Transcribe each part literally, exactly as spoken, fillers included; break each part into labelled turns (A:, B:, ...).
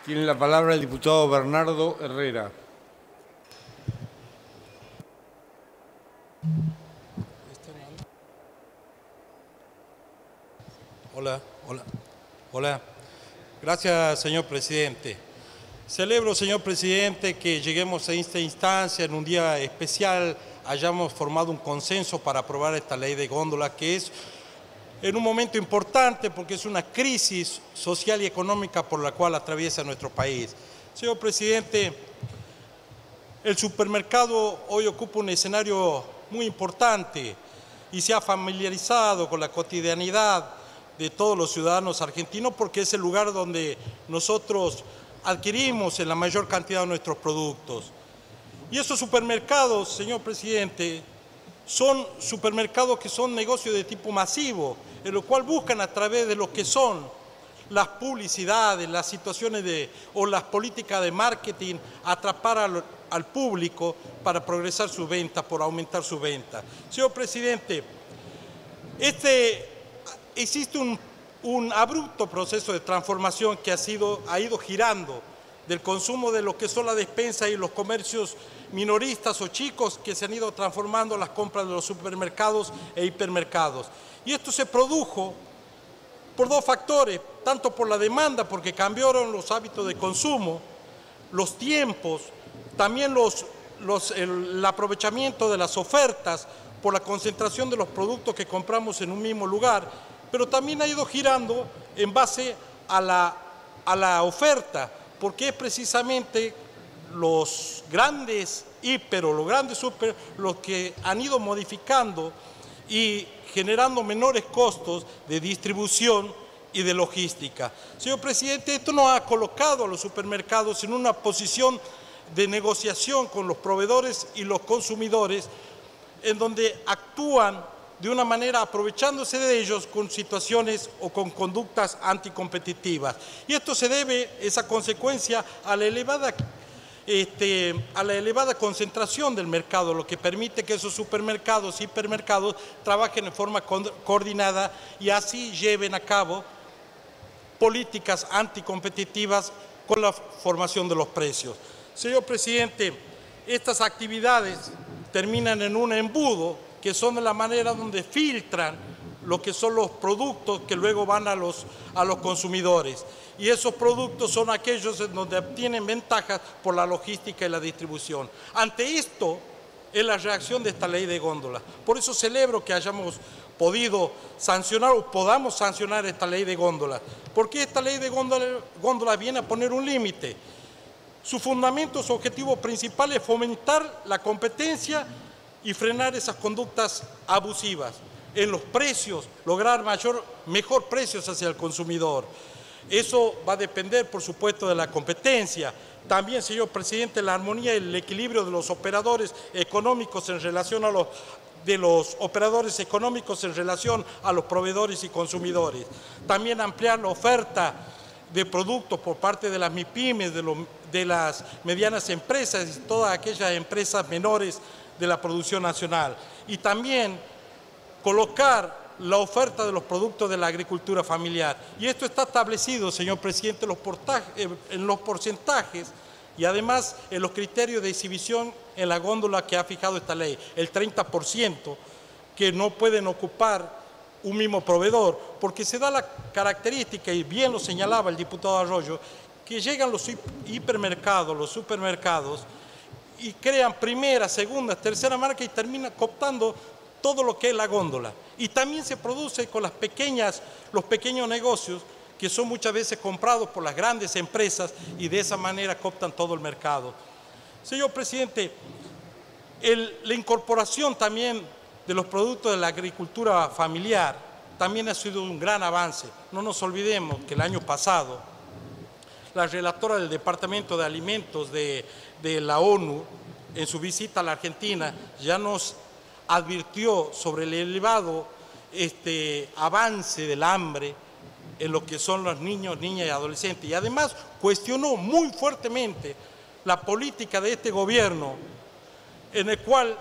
A: Tiene la palabra el diputado Bernardo Herrera.
B: Hola, hola, hola. Gracias, señor presidente. Celebro, señor presidente, que lleguemos a esta instancia en un día especial, hayamos formado un consenso para aprobar esta ley de góndola, que es en un momento importante porque es una crisis social y económica por la cual atraviesa nuestro país. Señor presidente, el supermercado hoy ocupa un escenario muy importante y se ha familiarizado con la cotidianidad de todos los ciudadanos argentinos porque es el lugar donde nosotros adquirimos en la mayor cantidad de nuestros productos. Y esos supermercados, señor presidente, son supermercados que son negocios de tipo masivo, en lo cual buscan a través de lo que son las publicidades, las situaciones de, o las políticas de marketing, atrapar al, al público para progresar su venta, por aumentar su venta. Señor presidente, este, existe un, un abrupto proceso de transformación que ha, sido, ha ido girando del consumo de lo que son la despensa y los comercios minoristas o chicos que se han ido transformando en las compras de los supermercados e hipermercados. Y esto se produjo por dos factores, tanto por la demanda, porque cambiaron los hábitos de consumo, los tiempos, también los, los, el, el aprovechamiento de las ofertas, por la concentración de los productos que compramos en un mismo lugar, pero también ha ido girando en base a la, a la oferta, porque es precisamente los grandes hiper o los grandes super los que han ido modificando y generando menores costos de distribución y de logística. Señor presidente, esto nos ha colocado a los supermercados en una posición de negociación con los proveedores y los consumidores, en donde actúan de una manera aprovechándose de ellos con situaciones o con conductas anticompetitivas. Y esto se debe, esa consecuencia, a la elevada Este, a la elevada concentración del mercado, lo que permite que esos supermercados y hipermercados trabajen en forma coordinada y así lleven a cabo políticas anticompetitivas con la formación de los precios. Señor presidente, estas actividades terminan en un embudo que son de la manera donde filtran lo que son los productos que luego van a los, a los consumidores. Y esos productos son aquellos en donde obtienen ventajas por la logística y la distribución. Ante esto es la reacción de esta ley de góndola. Por eso celebro que hayamos podido sancionar o podamos sancionar esta ley de góndola, porque esta ley de góndola, góndola viene a poner un límite. Su fundamento, su objetivo principal es fomentar la competencia y frenar esas conductas abusivas. En los precios, lograr mayor, mejor precios hacia el consumidor. Eso va a depender, por supuesto, de la competencia. También, señor presidente, la armonía y el equilibrio de los operadores económicos en relación a los, de los operadores económicos en relación a los proveedores y consumidores. También ampliar la oferta de productos por parte de las MIPYMES, de, lo, de las medianas empresas y todas aquellas empresas menores de la producción nacional. Y también colocar la oferta de los productos de la agricultura familiar. Y esto está establecido, señor presidente, en los, en los porcentajes y además en los criterios de exhibición en la góndola que ha fijado esta ley. El treinta por ciento que no pueden ocupar un mismo proveedor, porque se da la característica, y bien lo señalaba el diputado Arroyo, que llegan los hipermercados, los supermercados, y crean primera, segunda, tercera marca y terminan cooptando todo lo que es la góndola. Y también se produce con las pequeñas, los pequeños negocios que son muchas veces comprados por las grandes empresas y de esa manera cooptan todo el mercado. Señor presidente, el, la incorporación también de los productos de la agricultura familiar también ha sido un gran avance. No nos olvidemos que el año pasado la relatora del Departamento de Alimentos de, de la ONU, en su visita a la Argentina, ya nos advirtió sobre el elevado este, avance del hambre en lo que son los niños, niñas y adolescentes. Y además cuestionó muy fuertemente la política de este gobierno en el cual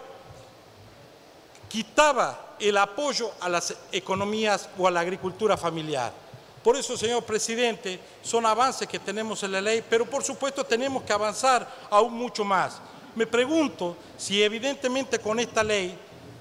B: quitaba el apoyo a las economías o a la agricultura familiar. Por eso, señor presidente, son avances que tenemos en la ley, pero por supuesto tenemos que avanzar aún mucho más. Me pregunto si evidentemente con esta ley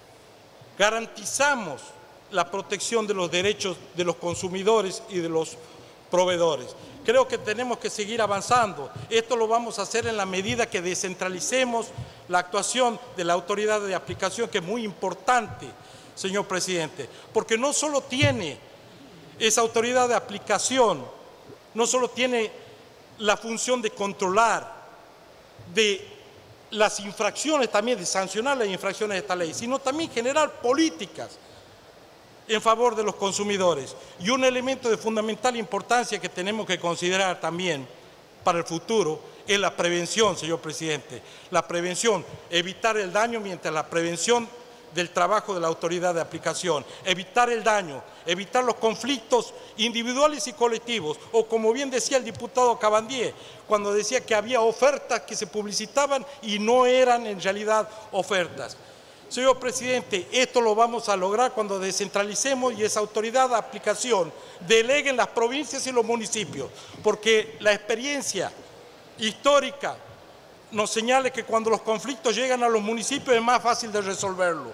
B: garantizamos la protección de los derechos de los consumidores y de los proveedores. Creo que tenemos que seguir avanzando. Esto lo vamos a hacer en la medida que descentralicemos la actuación de la autoridad de aplicación, que es muy importante, señor presidente, porque no solo tiene esa autoridad de aplicación, no solo tiene la función de controlar, de las infracciones también, de sancionar las infracciones de esta ley, sino también generar políticas en favor de los consumidores. Y un elemento de fundamental importancia que tenemos que considerar también para el futuro es la prevención, señor presidente. La prevención, evitar el daño mientras la prevención del trabajo de la autoridad de aplicación, evitar el daño, evitar los conflictos individuales y colectivos, o como bien decía el diputado Cabandier, cuando decía que había ofertas que se publicitaban y no eran en realidad ofertas. Señor presidente, esto lo vamos a lograr cuando descentralicemos y esa autoridad de aplicación delegue en las provincias y los municipios, porque la experiencia histórica nos señala que cuando los conflictos llegan a los municipios es más fácil de resolverlo.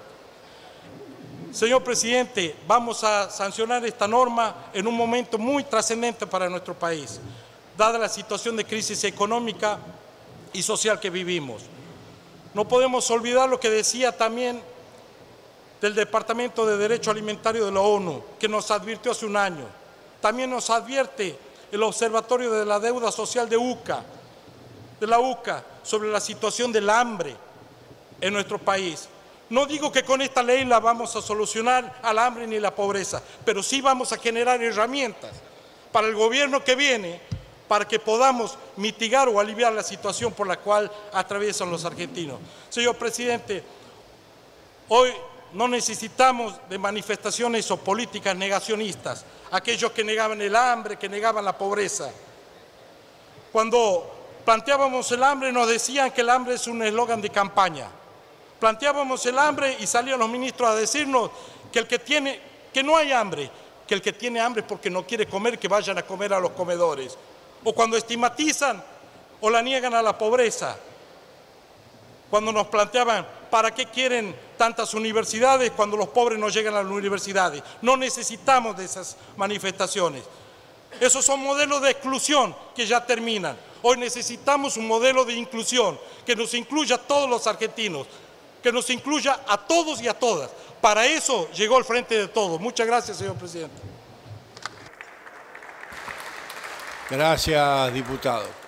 B: Señor presidente, vamos a sancionar esta norma en un momento muy trascendente para nuestro país, dada la situación de crisis económica y social que vivimos. No podemos olvidar lo que decía también del Departamento de Derecho Alimentario de la ONU, que nos advirtió hace un año. También nos advierte el Observatorio de la Deuda Social de U C A, de la U C A, sobre la situación del hambre en nuestro país. No digo que con esta ley la vamos a solucionar al hambre ni la pobreza, pero sí vamos a generar herramientas para el gobierno que viene, para que podamos mitigar o aliviar la situación por la cual atraviesan los argentinos. Señor presidente, hoy no necesitamos de manifestaciones o políticas negacionistas, aquellos que negaban el hambre, que negaban la pobreza. Cuando planteábamos el hambre nos decían que el hambre es un eslogan de campaña. Planteábamos el hambre y salían los ministros a decirnos que, el que, tiene, que no hay hambre, que el que tiene hambre es porque no quiere comer, que vayan a comer a los comedores. O cuando estigmatizan o la niegan a la pobreza, cuando nos planteaban ¿para qué quieren tantas universidades cuando los pobres no llegan a las universidades? No necesitamos de esas manifestaciones. Esos son modelos de exclusión que ya terminan. Hoy necesitamos un modelo de inclusión que nos incluya a todos los argentinos, que nos incluya a todos y a todas. Para eso llegó el Frente de Todos. Muchas gracias, señor presidente.
A: Gracias, diputado.